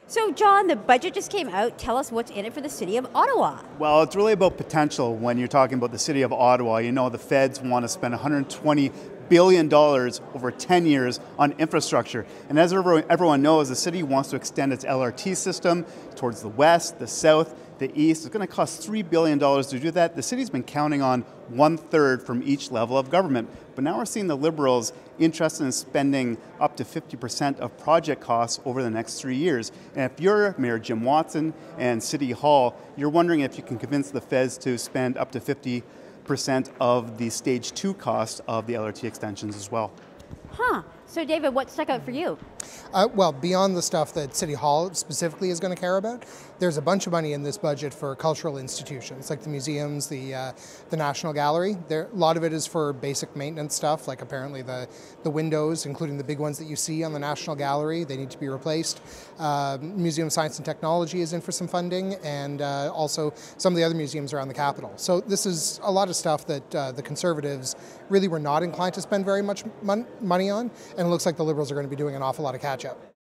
So, John, the budget just came out. Tell us what's in it for the city of Ottawa. Well, it's really about potential when you're talking about the city of Ottawa. You know, the feds want to spend $120 billion over 10 years on infrastructure. And as everyone knows, the city wants to extend its LRT system towards the west, the south, the east. It's going to cost $3 billion to do that. The city's been counting on 1/3 from each level of government. But now we're seeing the Liberals interested in spending up to 50% of project costs over the next 3 years. And if you're Mayor Jim Watson and City Hall, you're wondering if you can convince the feds to spend up to 50% of the stage 2 cost of the LRT extensions as well. Huh. So, David, what stuck out for you? Well, beyond the stuff that City Hall specifically is going to care about, there's a bunch of money in this budget for cultural institutions like the museums, the National Gallery. A lot of it is for basic maintenance stuff, like apparently the windows, including the big ones that you see on the National Gallery, they need to be replaced. Museum of Science and Technology is in for some funding, and also some of the other museums around the capital. So this is a lot of stuff that the Conservatives really were not inclined to spend very much money on, and it looks like the Liberals are going to be doing an awful lot of catch-up.